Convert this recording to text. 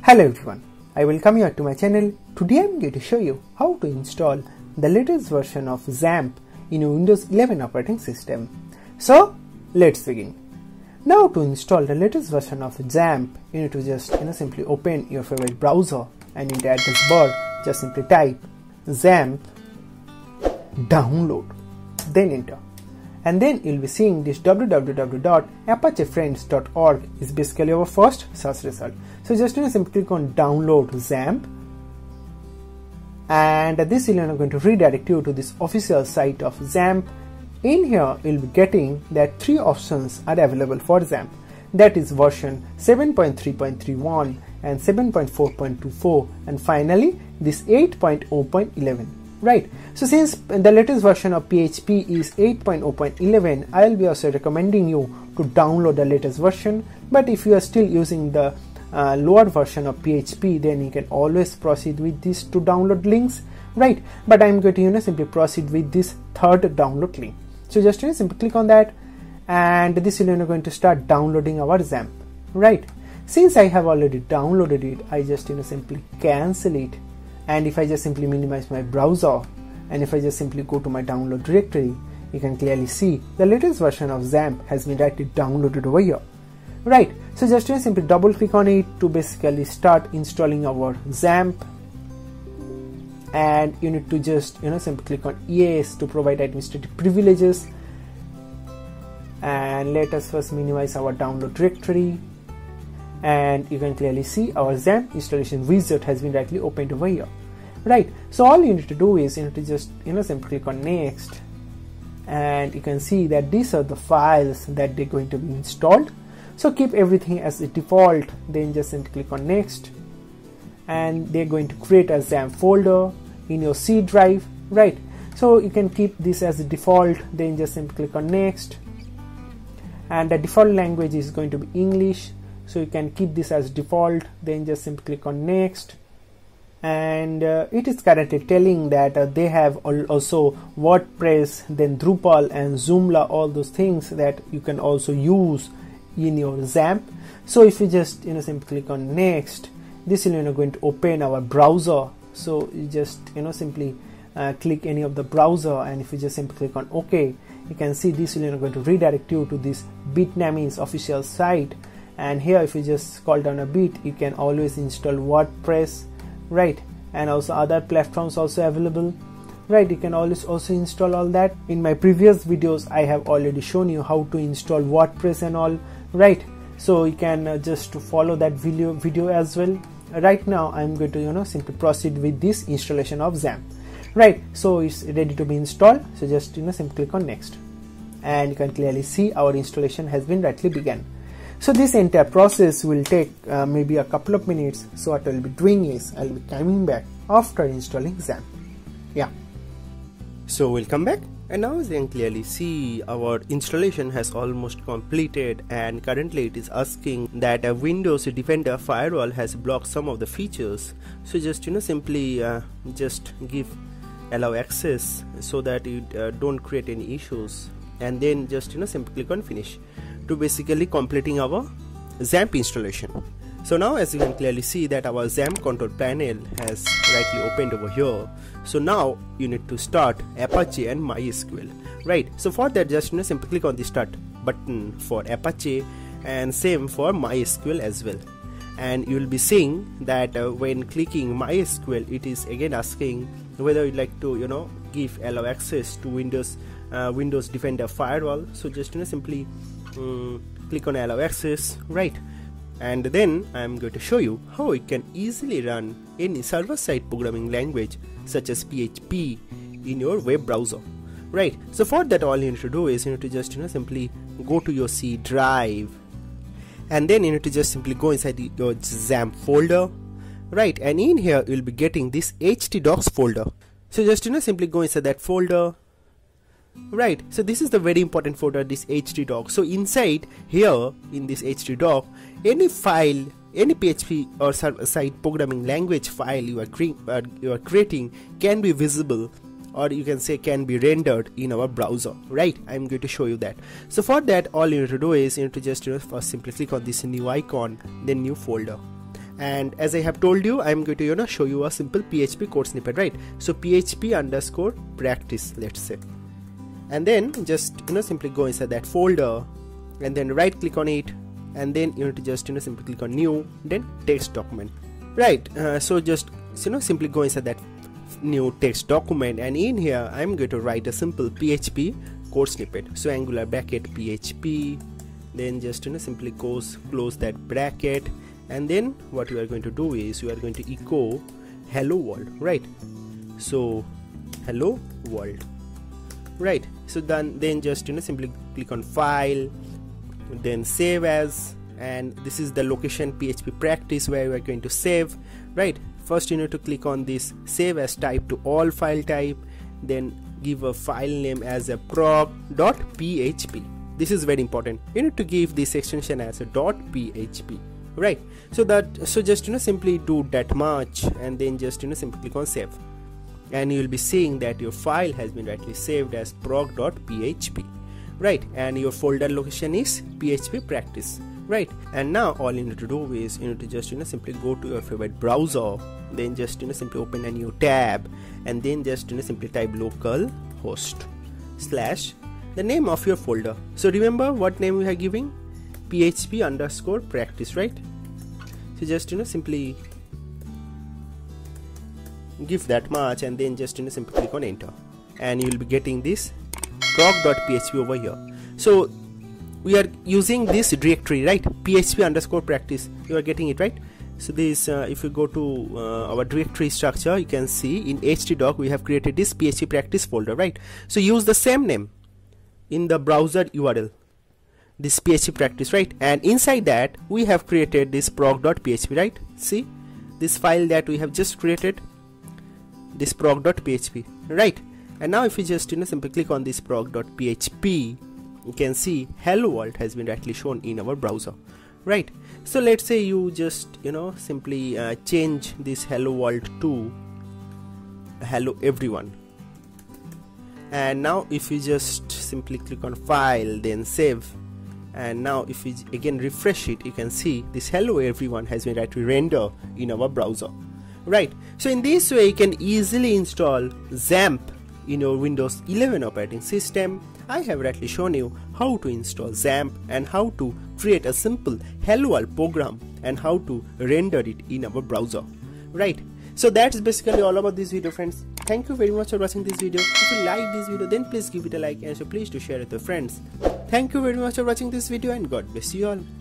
Hello everyone, I welcome you to my channel. Today I am going to show you how to install the latest version of Xampp in your Windows 11 operating system. So let's begin. Now to install the latest version of Xampp, you need to just simply open your favorite browser and in the address bar just simply type Xampp download, then enter. And then you'll be seeing this www.apachefriends.org is basically our first search result. So just simply click on download Xampp, and this is going to redirect you to this official site of Xampp. In here you'll be getting that three options are available for Xampp, that is version 7.3.31 and 7.4.24 and finally this 8.0.11. Right, so since the latest version of PHP is 8.0.11, I will be also recommending you to download the latest version. But if you are still using the lower version of PHP, then you can always proceed with these two download links, right? But I am going to simply proceed with this third download link. So just simply click on that, and this is going to start downloading our Xampp, right? Since I have already downloaded it, I just simply cancel it. And if I just simply minimize my browser and if I just simply go to my download directory, you can clearly see the latest version of Xampp has been directly downloaded over here. Right, so just simply double click on it to basically start installing our Xampp, and you need to just simply click on yes to provide administrative privileges. And let us first minimize our download directory, and you can clearly see our Xampp installation wizard has been directly opened over here. Right, so all you need to do is you need to just simply click on next, and you can see that these are the files that they're going to be installed. So keep everything as a default, then just simply click on next, and they're going to create a Xampp folder in your C drive, right? So you can keep this as a default, then just simply click on next, and the default language is going to be English. So you can keep this as default, then just simply click on next, and it is currently telling that they have also WordPress, then Drupal and Joomla, all those things that you can also use in your Xampp. So if you just simply click on next, this is going to open our browser. So you just simply click any of the browser, and if you just simply click on OK, you can see this is going to redirect you to this Bitnami's official site. And here if you just scroll down a bit, you can always install WordPress, right? And also other platforms also available, right? You can always also install all that. In my previous videos I have already shown you how to install WordPress and all, right? So you can just follow that video as well. Right now I'm going to simply proceed with this installation of Xampp, right? So it's ready to be installed, so just simply click on next, and you can clearly see our installation has been rightly begun. So this entire process will take maybe a couple of minutes. So what I will be doing is I will be coming back after installing Xampp. Yeah. So we'll come back, and now as you can clearly see our installation has almost completed, and currently it is asking that a Windows Defender firewall has blocked some of the features. So just simply just give allow access so that you don't create any issues, and then just simply click on finish to basically completing our Xampp installation. So now as you can clearly see that our Xampp control panel has rightly opened over here. So now you need to start Apache and MySql, right? So for that just simply click on the start button for Apache, and same for MySql as well. And you will be seeing that when clicking MySql, it is again asking whether you'd like to give allow access to Windows Defender firewall. So just simply click on allow access, right? And then I am going to show you how you can easily run any server-side programming language such as PHP in your web browser, right? So for that all you need to do is you need to just simply go to your C drive, and then you need to just simply go inside your Xampp folder, right? And in here you'll be getting this htdocs folder. So just simply go inside that folder, right? So this is the very important folder, this htdocs. So inside here in this htdoc, any file, any PHP or server-side programming language file you are creating can be visible, or you can say can be rendered in our browser, right? I'm going to show you that. So for that all you need to do is you need to just first simply click on this new icon, then new folder, And as I have told you, I'm going to show you a simple PHP code snippet, right? So PHP underscore practice, let's say, and then just simply go inside that folder and then right click on it, and then you need to just simply click on new, then text document, right? So just simply go inside that new text document, and in here I'm going to write a simple PHP code snippet. So angular bracket PHP, then just simply close that bracket, and then what you are going to do is you are going to echo hello world, right? So hello world, right? So then just simply click on file, then save as, and this is the location PHP practice where you are going to save, right? First you need to click on this save as type to all file type, then give a file name as a prog.php. This is very important. You need to give this extension as a .php, right? So just simply do that much, and then just simply click on save, and you will be seeing that your file has been rightly saved as prog.php, right? And your folder location is PHP practice, right? And now all you need to do is you need to just simply go to your favorite browser, then just simply open a new tab, and then just simply type localhost / the name of your folder. So remember what name we are giving? PHP underscore practice, right? So just simply give that much, and then just simply click on enter, and you will be getting this prog.php over here. So we are using this directory, right? PHP underscore practice. You are getting it, right? So this if you go to our directory structure, you can see in htdoc we have created this PHP practice folder, right? So use the same name in the browser URL, this PHP practice, right? And inside that we have created this prog.php, right? See this file that we have just created, this prog.php, right? And now if you just simply click on this prog.php, you can see hello world has been rightly shown in our browser, right? So let's say you just simply change this hello world to hello everyone, and now if you just simply click on file, then save, and now if you again refresh it, you can see this hello everyone has been rightly rendered in our browser, right? So in this way you can easily install Xampp in your Windows 11 operating system. I have rightly shown you how to install Xampp and how to create a simple hello world program and how to render it in our browser, right? So that's basically all about this video, friends. Thank you very much for watching this video. If you like this video, then please give it a like, and so please do share it with your friends. Thank you very much for watching this video, and God bless you all.